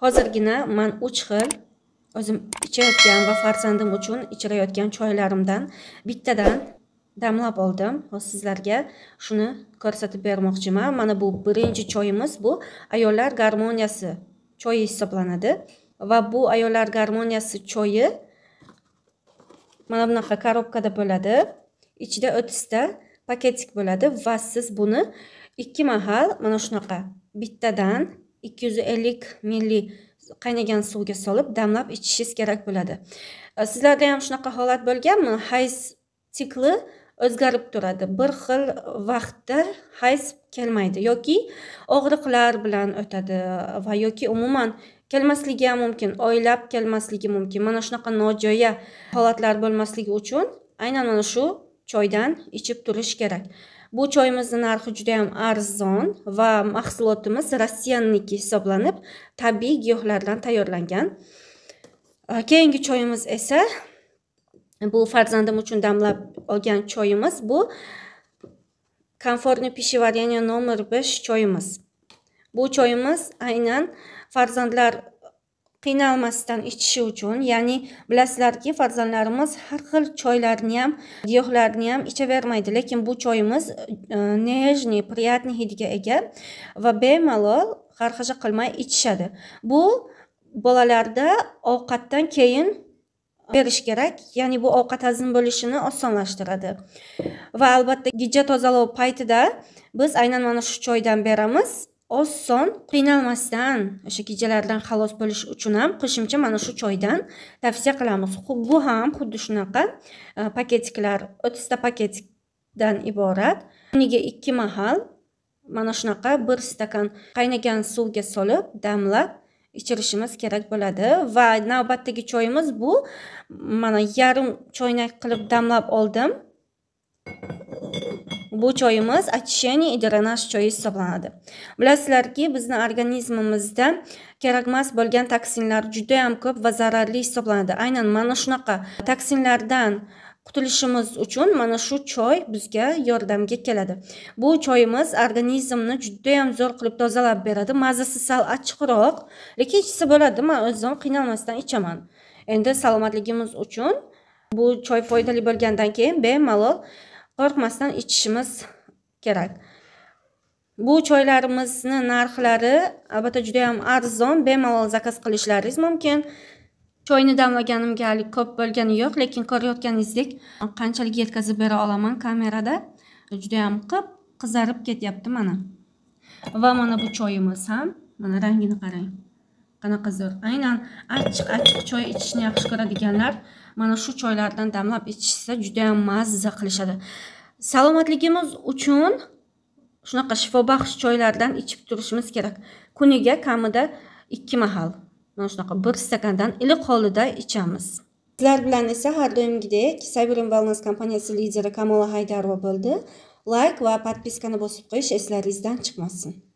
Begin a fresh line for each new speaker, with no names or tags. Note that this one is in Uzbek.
Hozirgina men 3 xil o'zim ichayotgan va farzandim uchun ichirayotgan choylarimdan bittadan damlab oldim. Hozir sizlarga shuni ko'rsatib bermoqchiman. Mana bu birinchi choyimiz, bu ayollar garmoniyasi choyi hisoblanadi va bu ayollar garmoniyasi choyi mana bunaqa korobkada bo'ladi. Ichida 30 ta paketik bo'ladi va siz buni 2 mahal mana shunaqa bittadan 250 ml qaynagan suvga solib damlab ichishingiz kerak bo'ladi. Sizlarda ham shunaqa holat bo'lganmi? Hayz sikli o'zgarib turadi. Bir xil vaqtda hayz kelmaydi yoki og'riqlar bilan o'tadi va yoki umuman kelmasligi ham mumkin, oylab kelmasligi mumkin. Mana shunaqa nojo'ya holatlar bo'lmasligi uchun aynan mana shu choydan ichib turish kerak. Bu choyimizning narxi juda ham arzon va mahsulotimiz Rossiyaniki hisoblanib, tabiiy giyohlardan tayyorlangan. Keyingi choyimiz esa bu farzandim uchun damlab olgan choyimiz, bu Komfortniy pishevariya nomer 5 choyimiz. Bu choyimiz aynan farzandlar qiynalmasdan ichishi uchun, ya'ni bilasizlarki, farzandlarimiz har xil choylarni ham, giyohlarni ham ichavermaydi, lekin bu choyimiz nejniy, priyatniy hidiga ega va bemalol xarxasha qilmay ichishadi. Bu bolalarda ovqatdan keyin berish kerak, ya'ni bu ovqat hazm bo'lishini osonlashtiradi. Va albatta gijja tozalov paytida biz aynan mana shu choydan beramiz. Oson, qiynalmasdan o'sha gijjalardan xalos bo'lish uchun ham qo'shimcha mana shu choydan tavsiya qilamiz. Bu ham xuddi shunaqa paketiklar, 30 ta paketikdan iborat. Kuniga 2 mahal mana shunaqa 1 stakan qaynagan suvga solib damlab ichirishimiz kerak bo'ladi va navbatdagi choyimiz bu mana yarim choynak qilib damlab oldim. Bu choyimiz очищение и дренаж choyi hisoblanadi. Bilasizlarki, bizning organizmimizda kerakmas bo'lgan toksinlar juda ham ko'p va zararli hisoblanadi. Aynan mana shunaqa toksinlardan qutulishimiz uchun mana shu choy bizga yordamga keladi. Bu choyimiz organizmni juda ham zo'r qilib tozalab beradi. Mazasi sal achchiqroq, lekin ichsa bo'ladi. Men o'zim qiynalmasdan ichaman. Endi salomatligimiz uchun bu choy foydali bo'lgandan keyin bemalol qo'rqmasdan ichishimiz kerak. Bu choylarimizni narxlari albatta juda ham arzon, bemalol zakaz qilishlaringiz mumkin. Choyni damlaganimga hali ko'p bo'lgani yo'q, lekin ko'rayotganingizdek qanchalik yetkazib bera olaman kamerada. Juda ham qizarib ketyapti mana. Va mana bu choyimiz ham, mana rangini qarang. Qanaqa zo'r. Aynan achchiq choy ichishni yaxshi ko'radiganlar mana shu choylardan damlab ichishsa juda ham mazza qilishadi. Salomatligimiz uchun shunaqa shifobaxsh choylardan ichib turishimiz kerak. Kuniga kamida 2 mahal. Mana shunaqa 1 stakandan iliq holida ichamiz. Sizlar bilan esa har doimgidek Cyberim Wellness kompaniyasi lideri Kamola Haydarova bo'ldi. Like va podpiskani bosib qo'yish eslaringizdan chiqmasin.